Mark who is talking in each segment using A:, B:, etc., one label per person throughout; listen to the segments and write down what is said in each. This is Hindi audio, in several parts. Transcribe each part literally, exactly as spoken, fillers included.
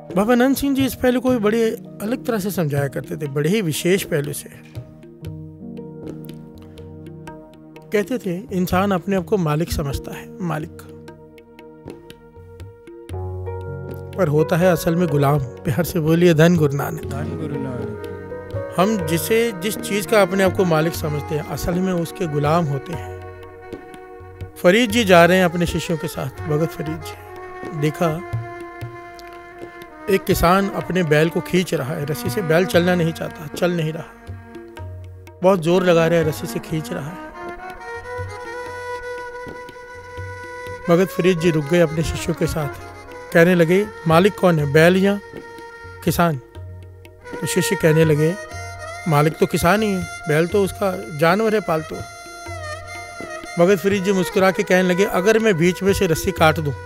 A: बाबा नंद सिंह जी इस पहलू को भी बड़े अलग तरह से समझाया करते थे, बड़े ही विशेष पहलू से। कहते थे इंसान अपने आप को मालिक समझता है, मालिक, पर होता है असल में गुलाम। प्यार से बोलिए धन गुरु नानक।
B: धन गुरु नानक।
A: हम जिसे जिस चीज का अपने आप को मालिक समझते हैं, असल में उसके गुलाम होते हैं। फरीद जी जा रहे हैं अपने शिष्यों के साथ, भगत फरीद जी। देखा एक किसान अपने बैल को खींच रहा है रस्सी से। बैल चलना नहीं चाहता, चल नहीं रहा, बहुत जोर लगा रहा है, रस्सी से खींच रहा है। भगत फरीद जी रुक गए अपने शिष्यों के साथ, कहने लगे मालिक कौन है, बैल या किसान? तो शिष्य कहने लगे मालिक तो किसान ही है, बैल तो उसका जानवर है पालतू। भगत फरीद जी मुस्कुरा के कहने लगे अगर मैं बीच में से रस्सी काट दूं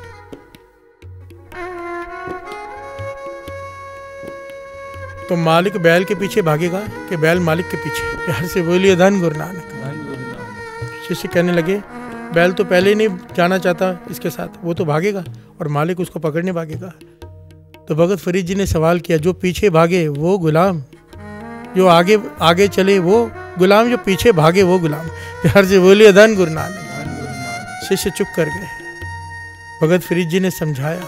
A: तो मालिक बैल के पीछे भागेगा कि बैल मालिक के पीछे? प्यार से बोलिए धन गुरु नानक।
B: धन गुरु नानक।
A: शिष्य कहने लगे बैल तो पहले ही नहीं जाना चाहता इसके साथ, वो तो भागेगा और मालिक उसको पकड़ने भागेगा। तो भगत फरीद जी ने सवाल किया जो पीछे भागे वो गुलाम, जो आगे आगे चले वो गुलाम, जो पीछे भागे वो गुलाम? प्यार से बोलिए धन गुरु नानक। शिष्य चुप कर गए। भगत फरीद जी ने समझाया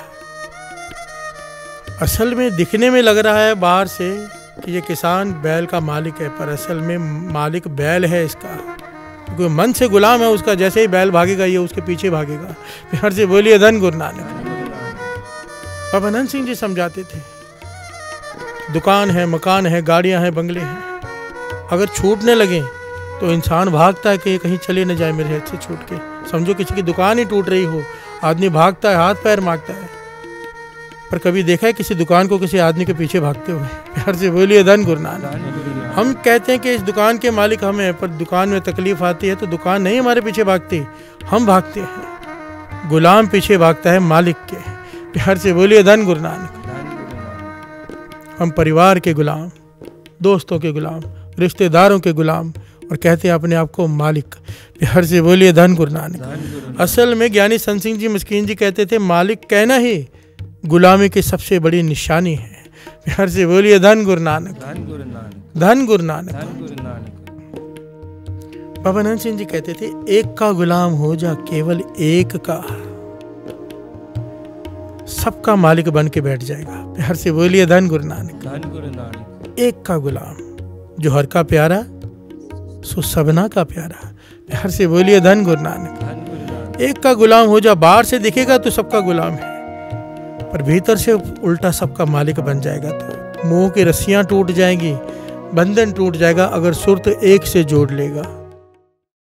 A: असल में दिखने में लग रहा है बाहर से कि ये किसान बैल का मालिक है, पर असल में मालिक बैल है इसका, क्योंकि मन से गुलाम है उसका। जैसे ही बैल भागेगा ये उसके पीछे भागेगा। प्यार से बोलिए धन गुरु नानक। बाबा नंद सिंह जी समझाते थे दुकान है, मकान है, गाड़ियां हैं, बंगले हैं, अगर छूटने लगे तो इंसान भागता है कि कहीं चले न जाए मेरे हाथ से छूट के। समझो किसी की दुकान ही टूट रही हो, आदमी भागता है, हाथ पैर मांगता है, पर कभी देखा है किसी दुकान को किसी आदमी के पीछे भागते हुए? प्यार से बोलिए धन गुरु नानक। हम कहते हैं कि इस दुकान के मालिक हम हैं, पर दुकान में तकलीफ आती है तो दुकान नहीं हमारे पीछे भागती, हम भागते हैं। गुलाम पीछे भागता है मालिक के। प्यार से बोलिए धन गुरु नानक। हम परिवार के गुलाम, दोस्तों के गुलाम, रिश्तेदारों के गुलाम, और कहते हैं अपने आप को मालिक। प्यार से बोलिए धन गुरु नानक। असल में ज्ञानी संत सिंह जी मस्कीन जी कहते थे मालिक कहना ही गुलामी की सबसे बड़ी निशानी है। प्यार से बोलिए धन गुरु नानक।
B: धन गुरु नानक।
A: धन गुरु नानक।
B: धन गुरु नानक।
A: बाबा नंद सिंह जी कहते थे एक का गुलाम हो जा, केवल एक का, सबका मालिक बन के बैठ जाएगा। प्यार से बोलिए धन गुरु नानक।
B: धन गुरु नानक।
A: एक का गुलाम, जो हर का प्यारा सो सबना का प्यारा। प्यार से बोलिए धन गुरु नानक।
B: धन गुरु नानक।
A: एक का गुलाम हो जा, बाहर से दिखेगा तो सबका गुलाम है, पर भीतर से उल्टा सबका मालिक बन जाएगा तो मोह की रस्सियां टूट जाएंगी, बंधन टूट जाएगा अगर सुरत एक से जोड़ लेगा।